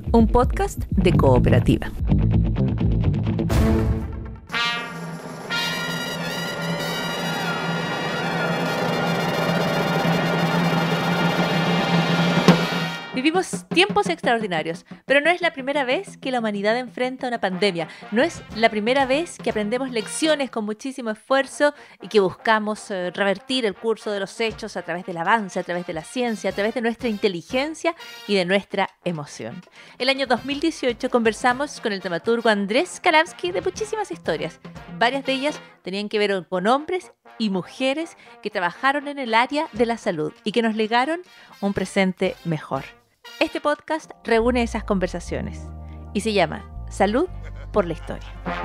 un podcast de Cooperativa. Vivimos tiempos extraordinarios, pero no es la primera vez que la humanidad enfrenta una pandemia. No es la primera vez que aprendemos lecciones con muchísimo esfuerzo y que buscamos revertir el curso de los hechos a través del avance, a través de la ciencia, a través de nuestra inteligencia y de nuestra emoción. El año 2018 conversamos con el dramaturgo Andrés Kalamsky de muchísimas historias. Varias de ellas tenían que ver con hombres y mujeres que trabajaron en el área de la salud y que nos legaron un presente mejor. Este podcast reúne esas conversaciones y se llama Salud por la Historia.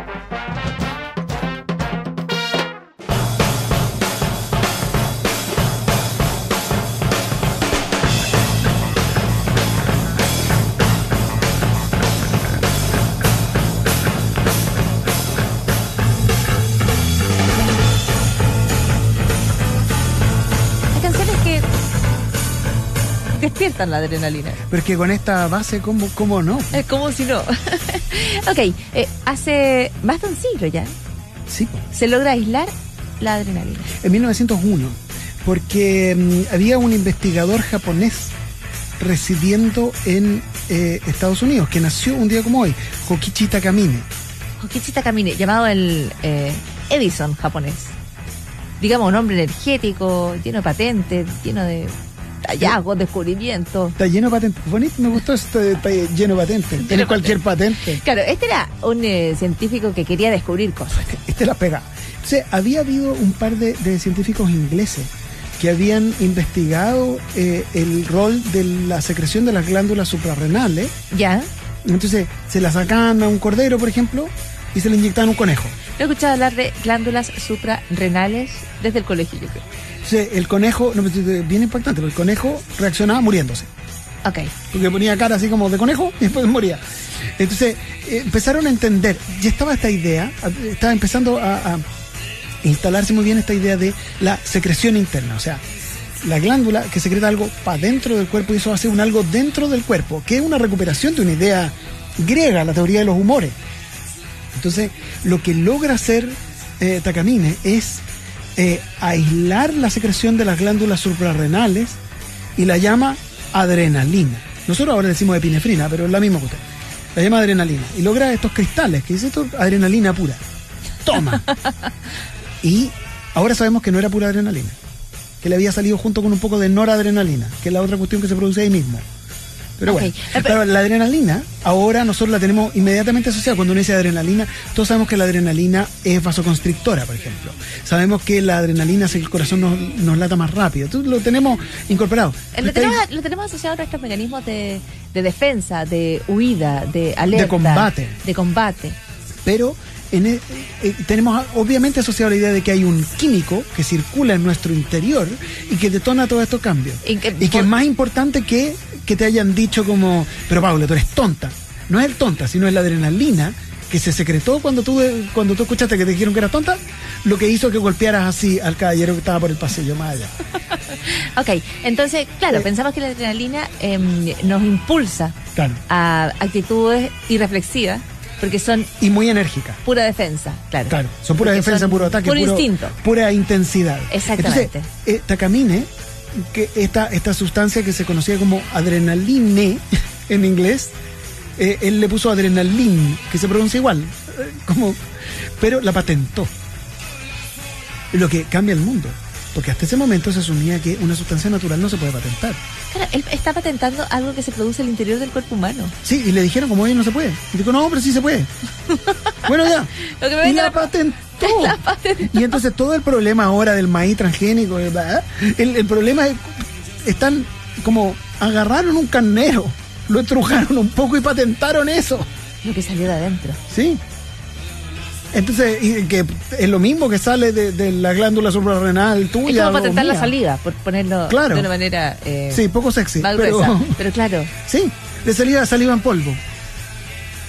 Despiertan la adrenalina. Pero es que con esta base, ¿cómo no? Es como si no. Ok, hace más de un siglo ya. Sí. Se logra aislar la adrenalina. En 1901, porque había un investigador japonés residiendo en Estados Unidos, que nació un día como hoy, Hokichi Takamine. Hokichi Takamine, llamado el Edison japonés. Digamos, un hombre energético, lleno de patentes, lleno de hallazgos, descubrimientos. Está lleno de patentes. Bonito, me gustó esto de está lleno de patentes. Tiene cualquier patente. Claro, este era un científico que quería descubrir cosas. Este la pega. O sea, había habido un par de científicos ingleses que habían investigado el rol de la secreción de las glándulas suprarrenales. Ya. Entonces, se la sacaban a un cordero, por ejemplo, y se le inyectaban un conejo. He escuchado hablar de glándulas suprarrenales desde el colegio, yo creo. El conejo, no, bien impactante, porque el conejo reaccionaba muriéndose. Ok. Porque ponía cara así como de conejo y después moría. Entonces, empezaron a entender, ya estaba esta idea, estaba empezando a instalarse muy bien esta idea de la secreción interna. O sea, la glándula que secreta algo para dentro del cuerpo y eso hace un algo dentro del cuerpo, que es una recuperación de una idea griega, la teoría de los humores. Entonces, lo que logra hacer Takamine es aislar la secreción de las glándulas suprarrenales y la llama adrenalina. Nosotros ahora decimos epinefrina, pero es la misma cosa. La llama adrenalina y logra estos cristales que dice esto adrenalina pura. Toma. Y ahora sabemos que no era pura adrenalina, que le había salido junto con un poco de noradrenalina, que es la otra cuestión que se produce ahí mismo. Pero bueno, pero la adrenalina, ahora nosotros la tenemos inmediatamente asociada. Cuando uno dice adrenalina, todos sabemos que la adrenalina es vasoconstrictora, por ejemplo. Sabemos que la adrenalina hace que el corazón nos lata más rápido. Entonces lo tenemos incorporado. Lo tenemos asociado a nuestros mecanismos de defensa, de huida, de alerta. De combate. Pero tenemos obviamente asociado la idea de que hay un químico que circula en nuestro interior y que detona todos estos cambios. Y que es más importante que te hayan dicho como, pero Paula, tú eres tonta. No es el tonta, sino es la adrenalina que se secretó cuando tú escuchaste que te dijeron que eras tonta, lo que hizo que golpearas así al caballero que estaba por el pasillo más allá. Ok, entonces, claro, pensamos que la adrenalina nos impulsa a actitudes irreflexivas, porque son... Y muy enérgicas. Pura defensa, claro. Claro, son pura defensa, puro ataque. Puro instinto. Pura intensidad. Exactamente. Entonces, Takamine, que esta sustancia que se conocía como adrenaline en inglés, él le puso adrenalin, que se pronuncia igual, pero la patentó. Lo que cambia el mundo. Porque hasta ese momento se asumía que una sustancia natural no se puede patentar. Claro, él está patentando algo que se produce en el interior del cuerpo humano. Sí, y le dijeron como no se puede. Y dijo, no, pero sí se puede. Bueno, ya. Y la patentó. Y entonces todo el problema ahora del maíz transgénico, el problema es, están como agarraron un carnero, lo estrujaron un poco y patentaron eso. Lo que salió de adentro. Sí. Entonces, y que es lo mismo que sale de la glándula suprarrenal tuya. Es como patentar la salida, por ponerlo de una manera... sí, poco sexy. Pero claro. Sí, de salida saliva en polvo.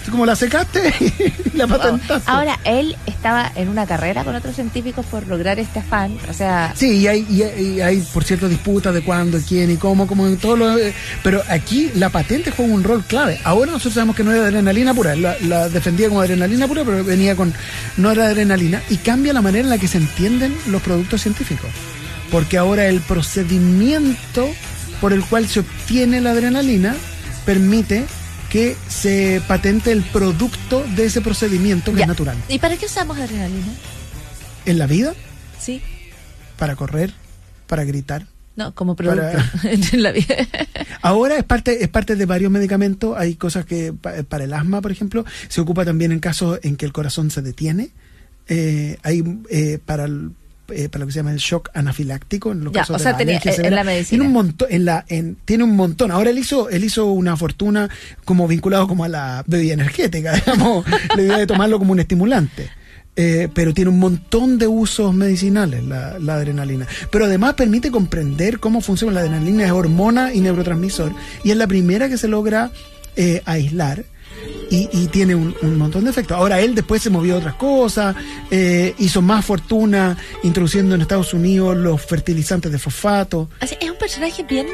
Como la secaste y la patentaste. Ahora, él estaba en una carrera con otros científicos por lograr este afán, o sea... Sí, y hay por cierto, disputas de cuándo, quién y cómo en todo lo... Pero aquí la patente juega un rol clave. Ahora nosotros sabemos que no era adrenalina pura, la defendía como adrenalina pura, pero venía con... No era adrenalina, y cambia la manera en la que se entienden los productos científicos. Porque ahora el procedimiento por el cual se obtiene la adrenalina permite que se patente el producto de ese procedimiento que es natural. ¿Y para qué usamos adrenalina? ¿En la vida? Sí. Para correr, para gritar. No, como producto en la vida. Ahora es parte de varios medicamentos. Hay cosas que para el asma, por ejemplo, se ocupa también en casos en que el corazón se detiene. Hay para lo que se llama el shock anafiláctico, en los casos de la alergia severa. En la medicina. Tiene un montón. Ahora él hizo una fortuna como vinculado como a la bebida energética, digamos, la idea de tomarlo como un estimulante. Pero tiene un montón de usos medicinales la adrenalina. Pero además permite comprender cómo funciona la adrenalina, es hormona y neurotransmisor, y es la primera que se logra aislar. Y tiene un montón de efectos. Ahora él después se movió a otras cosas, hizo más fortuna introduciendo en Estados Unidos los fertilizantes de fosfato. Así, es un personaje bien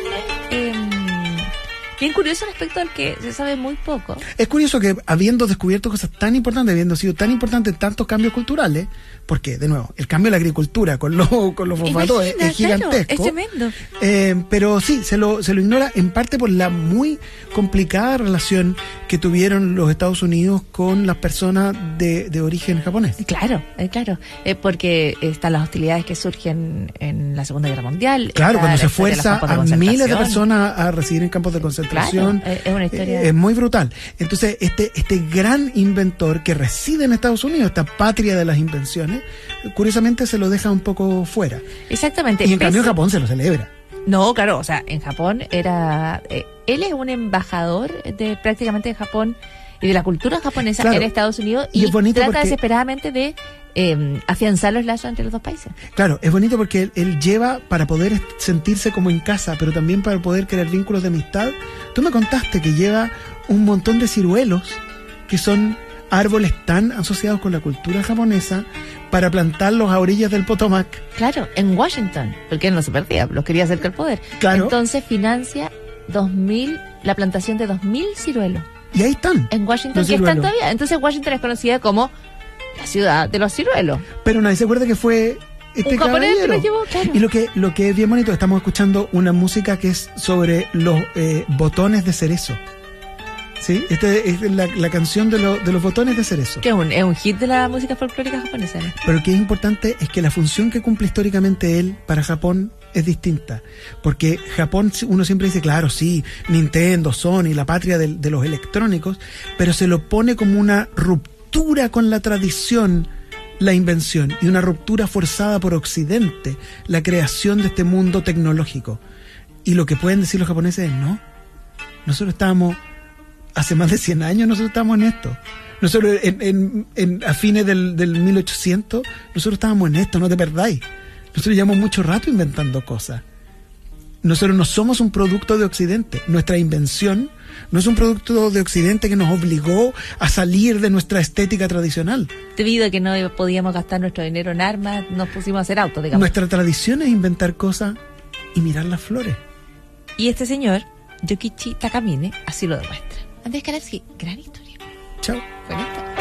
curioso respecto al que se sabe muy poco. Es curioso que habiendo descubierto cosas tan importantes, habiendo sido tan importante en tantos cambios culturales, porque de nuevo, el cambio de la agricultura con los fosfatos es gigantesco. Claro, es tremendo. Pero sí, se lo ignora en parte por la muy complicada relación que tuvieron los Estados Unidos con las personas de origen japonés. Claro. Porque están las hostilidades que surgen en la Segunda Guerra Mundial. Claro, cuando se fuerza a miles de personas a residir en campos de concentración. Claro, es una historia. Es muy brutal. Entonces, este gran inventor que reside en Estados Unidos, esta patria de las invenciones, curiosamente se lo deja un poco fuera. Exactamente. Y en cambio en Japón se lo celebra. No, claro, o sea, en Japón era... él es un embajador prácticamente de Japón y de la cultura japonesa en Estados Unidos y trata desesperadamente de afianzar los lazos entre los dos países. Claro, es bonito porque él lleva para poder sentirse como en casa, pero también para poder crear vínculos de amistad. Tú me contaste que lleva un montón de ciruelos que son árboles tan asociados con la cultura japonesa para plantarlos a orillas del Potomac. Claro, en Washington, porque él no se perdía, los quería acercar al poder. Claro. Entonces financia la plantación de 2.000 ciruelos. Y ahí están. En Washington, que están todavía. Entonces Washington es conocida como la ciudad de los ciruelos. Pero nadie se acuerda que fue este japonés caballero. Que lo llevó, claro. Y lo que es bien bonito, estamos escuchando una música que es sobre los botones de cerezo. ¿Sí? Esta es la canción de los botones de cerezo. Que es un hit de la música folclórica japonesa, ¿no? Pero lo que es importante es que la función que cumple históricamente él para Japón es distinta. Porque Japón, uno siempre dice, claro, sí, Nintendo, Sony, la patria de los electrónicos, pero se lo pone como una ruptura con la tradición, la invención, y una ruptura forzada por Occidente, la creación de este mundo tecnológico. Y lo que pueden decir los japoneses es, no, nosotros estábamos... Hace más de 100 años nosotros estamos en esto. Nosotros a fines del 1800, nosotros estábamos en esto, no te perdáis. Nosotros llevamos mucho rato inventando cosas. Nosotros no somos un producto de Occidente. Nuestra invención no es un producto de Occidente que nos obligó a salir de nuestra estética tradicional. Debido a que no podíamos gastar nuestro dinero en armas, nos pusimos a hacer autos, digamos. Nuestra tradición es inventar cosas y mirar las flores. Y este señor, Yokichi Takamine, así lo demuestra. Andrés Kalavsky, gran historia. Chao. Buenas tardes.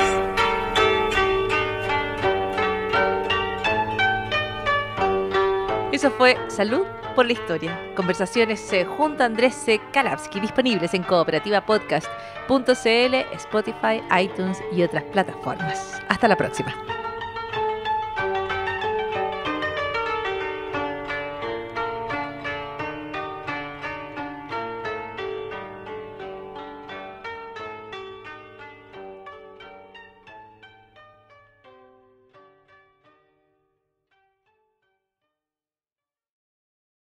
Eso fue Salud por la Historia. Conversaciones junto a Andrés Kalavsky, disponibles en cooperativapodcast.cl, Spotify, iTunes y otras plataformas. Hasta la próxima.